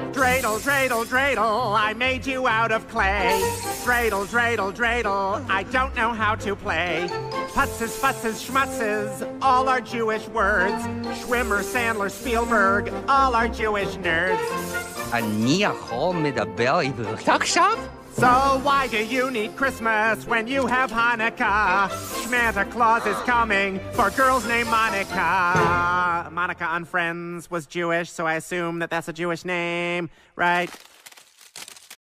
Dreidel, dreidel, dreidel, I made you out of clay. Dreidel, dreidel, dreidel, I don't know how to play. Putzes, futzes, schmutzes, all are Jewish words. Schwimmer, Sandler, Spielberg, all are Jewish nerds. אני יכול מדבר עברית עכשיו? So why do you need Christmas when you have Hanukkah? Santa Claus is coming for girls named Monica. Monica on Friends was Jewish, so I assume that that's a Jewish name, right?